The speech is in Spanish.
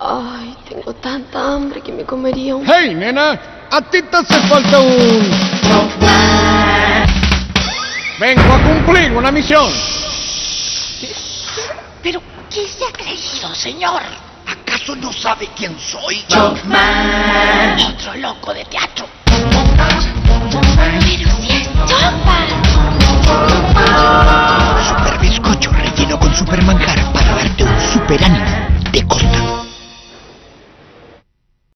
Ay, tengo tanta hambre que me comería un... ¡Hey, nena! A ti te hace falta un... Vengo a cumplir una misión. ¿Pero qué se ha creído, señor? ¿Acaso no sabe quién soy? Chopman. Otro loco de teatro. Pero si es Chopman.